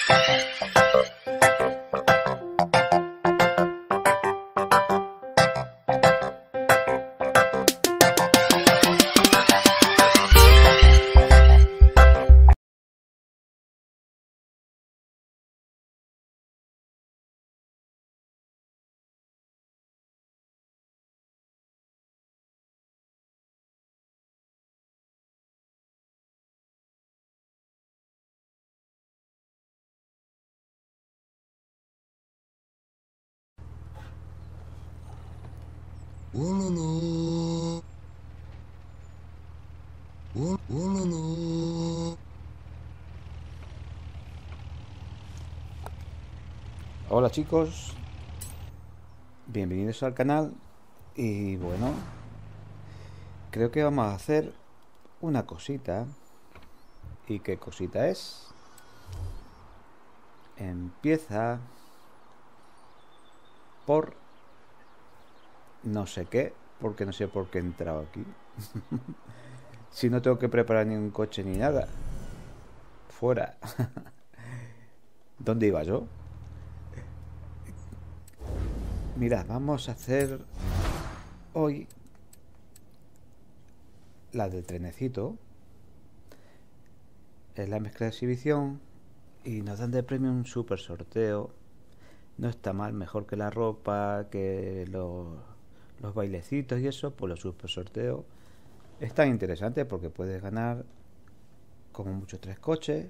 Hola chicos, bienvenidos al canal. Y bueno, creo que vamos a hacer una cosita. ¿Y qué cosita es? Empieza por no sé qué, porque no sé por qué he entrado aquí. Si no tengo que preparar ni un coche ni nada. Fuera. ¿Dónde iba yo? Mira, vamos a hacer hoy la del trenecito. Es la mezcla de exhibición y nos dan de premio un super sorteo. No está mal, mejor que la ropa, que los bailecitos y eso. Pues los super sorteos están interesantes porque puedes ganar como mucho 3 coches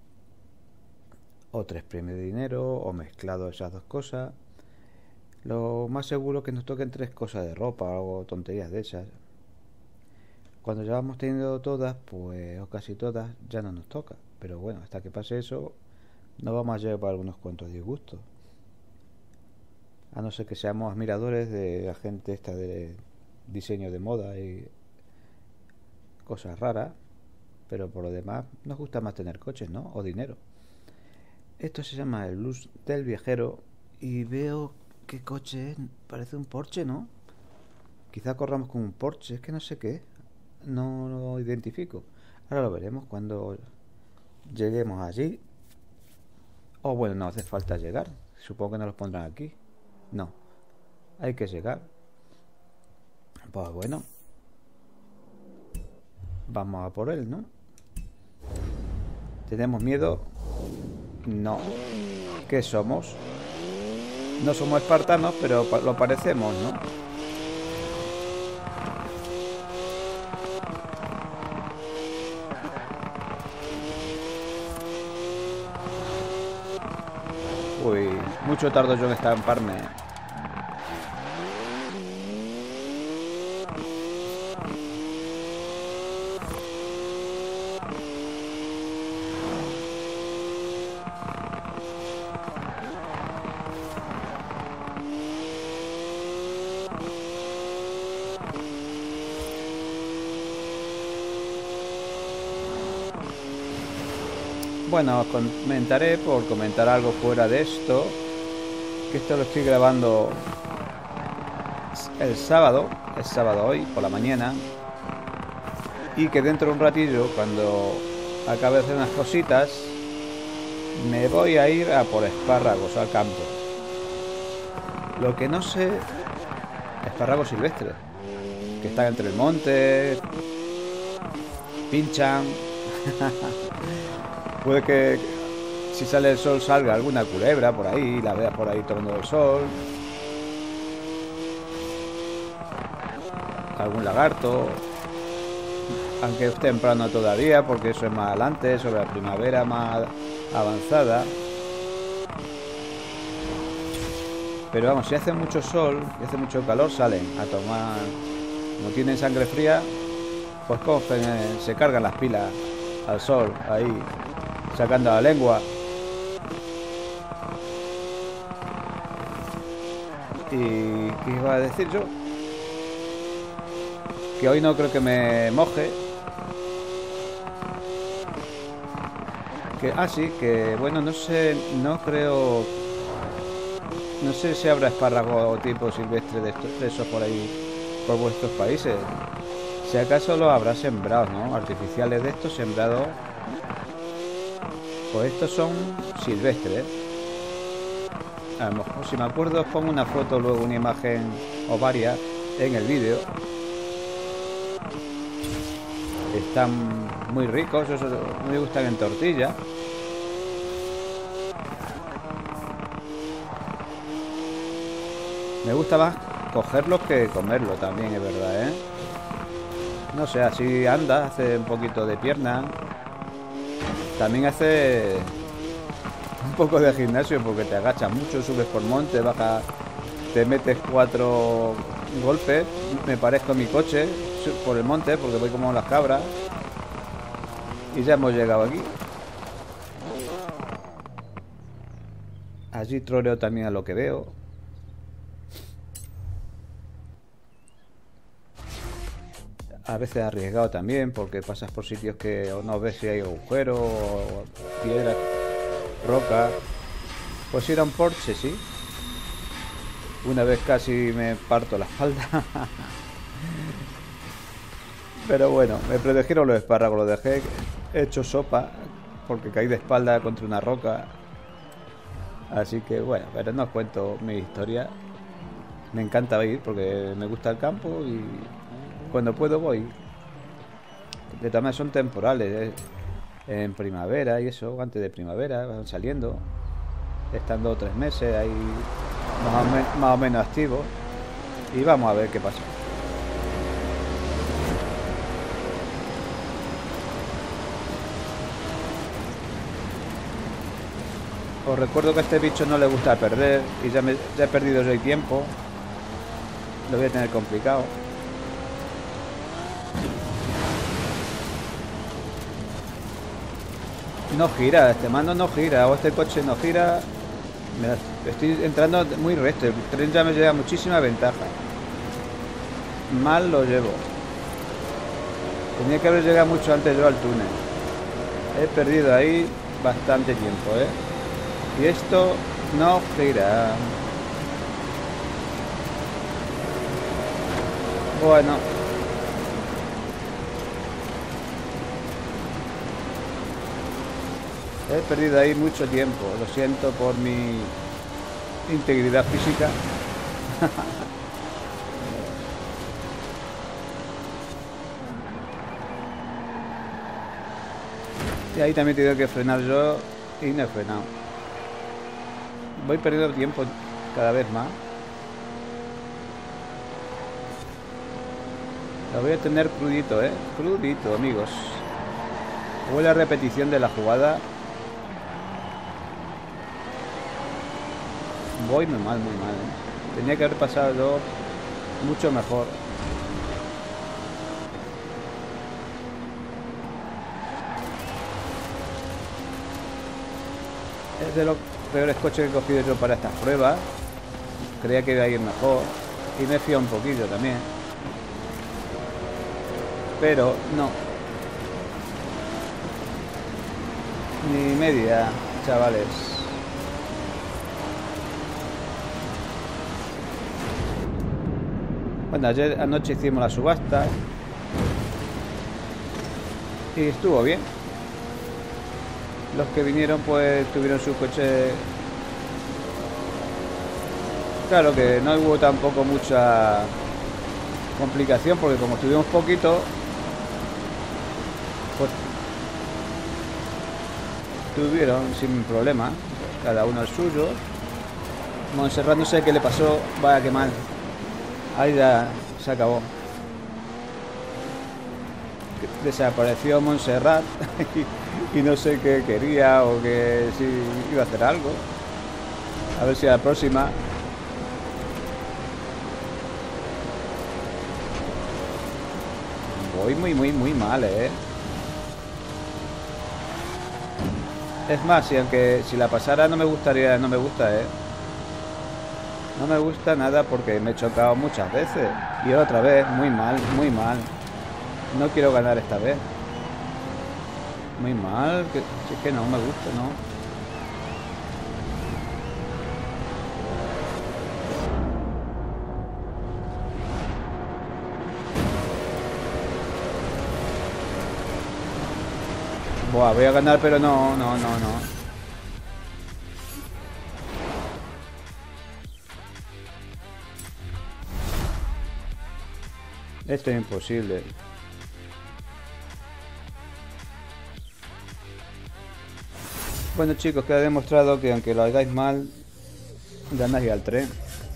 o 3 premios de dinero o mezclado esas dos cosas. Lo más seguro es que nos toquen 3 cosas de ropa o tonterías de esas. Cuando ya vamos teniendo todas, pues, o casi todas, ya no nos toca. Pero bueno, hasta que pase eso, nos vamos a llevar algunos cuantos disgustos. A no ser que seamos admiradores de la gente esta de diseño de moda y cosas raras. Pero por lo demás, nos gusta más tener coches, ¿no? O dinero. Esto se llama el blues del viajero. Y veo qué coche es. Parece un Porsche, ¿no? Quizá corramos con un Porsche, es que no sé qué es. No lo identifico. Ahora lo veremos cuando lleguemos allí. O bueno, no hace falta llegar. Supongo que nos los pondrán aquí. No, hay que llegar. Pues bueno, vamos a por él, ¿no? ¿Tenemos miedo? No. ¿Qué somos? No somos espartanos, pero lo parecemos, ¿no? Uy, mucho tardo yo en estamparme. Bueno, os comentaré por comentar algo fuera de esto, que esto lo estoy grabando el sábado, es sábado hoy, por la mañana, y que dentro de un ratillo, cuando acabe de hacer unas cositas, me voy a ir a por espárragos al campo. Lo que no sé, espárragos silvestres, que están entre el monte, pinchan. Puede que si sale el sol salga alguna culebra por ahí, la veas por ahí tomando el sol. Algún lagarto. Aunque es temprano todavía, porque eso es más adelante, sobre la primavera más avanzada. Pero vamos, si hace mucho sol y hace mucho calor, salen a tomar. No tienen sangre fría, pues cogen, se cargan las pilas al sol, ahí, sacando la lengua. ¿Y qué iba a decir yo? Que hoy no creo que me moje. Que, sí, que bueno, no sé, no creo. No sé si habrá espárrago tipo silvestre de esos por ahí, por vuestros países. Si acaso los habrá sembrados, ¿no? Artificiales de estos sembrados. Pues estos son silvestres. A lo mejor, si me acuerdo, os pongo una foto, luego una imagen o varias en el vídeo. Están muy ricos, me gustan en tortilla. Me gusta más cogerlos que comerlos también, es verdad, ¿eh? No sé, así anda, hace un poquito de pierna. También hace un poco de gimnasio porque te agachas mucho, subes por monte, bajas, te metes 4 golpes. Me parezco a mi coche por el monte porque voy como las cabras. Y ya hemos llegado aquí. Allí troleo también a lo que veo. A veces arriesgado también porque pasas por sitios que no ves si hay agujeros o piedras, roca. Pues ir a un Porsche, sí. Una vez casi me parto la espalda. Pero bueno, me protegieron los espárragos, los dejé hecho sopa porque caí de espalda contra una roca. Así que bueno, pero no os cuento mi historia. Me encanta ir porque me gusta el campo y cuando puedo voy. De todas maneras son temporales, ¿eh? En primavera y eso, antes de primavera van saliendo, estando 3 meses ahí más o menos activos y vamos a ver qué pasa. Os recuerdo que a este bicho no le gusta perder y ya he perdido el tiempo. Lo voy a tener complicado. No gira, este mando no gira, o este coche no gira. Estoy entrando muy recto, el tren ya me lleva muchísima ventaja. Mal lo llevo. Tenía que haber llegado mucho antes yo al túnel. He perdido ahí bastante tiempo, ¿eh? Y esto no gira. Bueno. He perdido ahí mucho tiempo. Lo siento por mi integridad física. Y ahí también he tenido que frenar yo y no he frenado. Voy perdiendo tiempo cada vez más. Lo voy a tener crudito, crudito, amigos. Huele a repetición de la jugada. Voy muy mal, Tenía que haber pasado yo mucho mejor. Es de los peores coches que he cogido yo para estas pruebas. Creía que iba a ir mejor y me fío un poquillo también, pero no, ni media, chavales. Bueno, ayer anoche hicimos la subasta y estuvo bien. Los que vinieron pues tuvieron su coche. Claro que no hubo tampoco mucha complicación porque como estuvimos poquito, pues tuvieron sin problema, cada uno el suyo. Montserrat no sé qué le pasó, vaya que mal. Ahí ya se acabó. Desapareció Montserrat y no sé qué quería o que si iba a hacer algo. A ver si a la próxima. Voy muy mal, Es más, si la pasara no me gustaría, no me gusta, No me gusta nada porque me he chocado muchas veces. Y otra vez, muy mal. No quiero ganar esta vez. Muy mal, si es que no me gusta, ¿no? Buah, voy a ganar, pero no, no, no, no. Esto es imposible. Bueno, chicos, queda demostrado que aunque lo hagáis mal, ganáis al tren.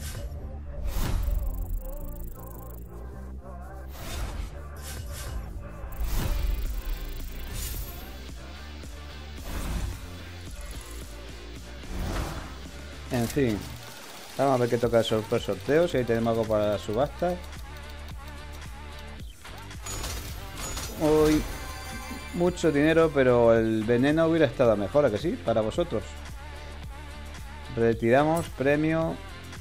En fin, vamos a ver qué toca el sorteo, si ahí tenemos algo para la subasta. Uy, mucho dinero, pero el veneno hubiera estado mejor, ¿a que sí? Para vosotros. Retiramos premio.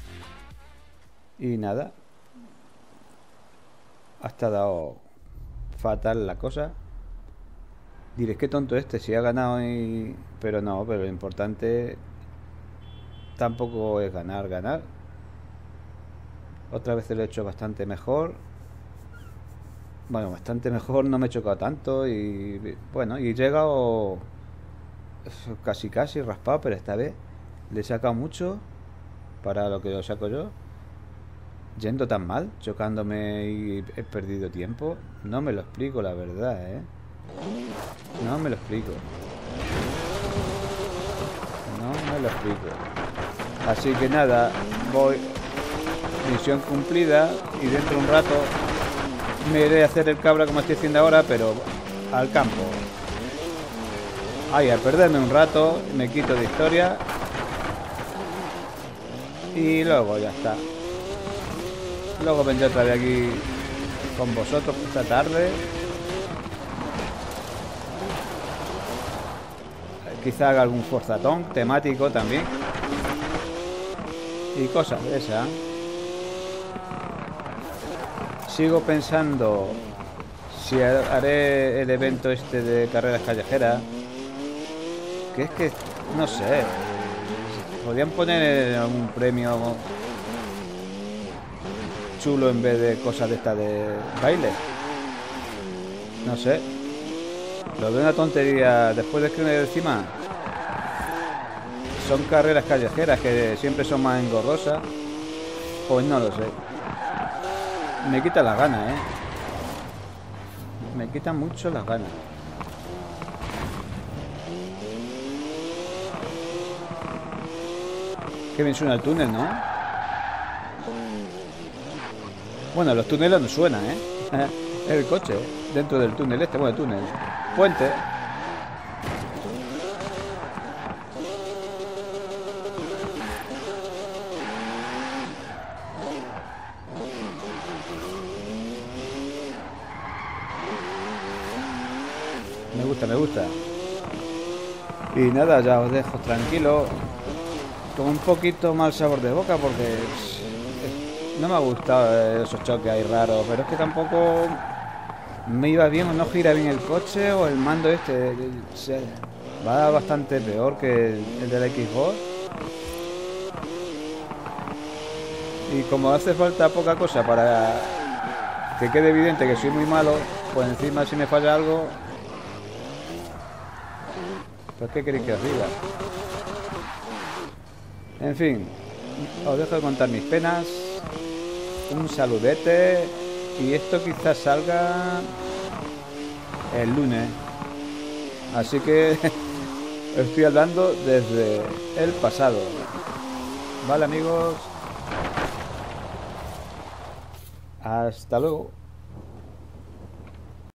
Y nada. Ha estado fatal la cosa. Diréis qué tonto este, si ha ganado y... Pero no, pero lo importante tampoco es ganar, ganar. Otra vez lo he hecho bastante mejor. Bueno, bastante mejor, no me he chocado tanto y... Bueno, y he llegado casi casi raspado, pero esta vez le he sacado mucho para lo que lo saco yo. Yendo tan mal, chocándome y he perdido tiempo. No me lo explico, la verdad, ¿eh? No me lo explico. No me lo explico. Así que nada, voy... Misión cumplida y dentro de un rato me iré a hacer el cabra como estoy haciendo ahora, pero al campo. Ahí, a perderme un rato, me quito de historia y luego ya está. Luego vendré otra vez aquí con vosotros esta tarde. Quizá haga algún forzatón temático también. Y cosas de esas. Sigo pensando si haré el evento este de carreras callejeras. Que es que, no sé. Podrían poner algún premio chulo en vez de cosas de esta de baile. No sé. Lo veo una tontería. Después de que encima son carreras callejeras que siempre son más engorrosas. Pues no lo sé. Me quita las ganas, Me quita mucho las ganas. Qué bien suena el túnel, ¿no? Bueno, los túneles no suenan, El coche, dentro del túnel este, bueno, túnel. Puente. Me gusta. Y nada, ya os dejo tranquilo. Con un poquito mal sabor de boca porque no me ha gustado esos choques ahí raros, pero es que tampoco me iba bien o no gira bien el coche o el mando este va bastante peor que el de la Xbox. Y como hace falta poca cosa para que quede evidente que soy muy malo, pues encima si me falla algo... Pues qué queréis que os diga. En fin, os dejo de contar mis penas. Un saludete. Y esto quizás salga el lunes. Así que estoy hablando desde el pasado. Vale, amigos. Hasta luego.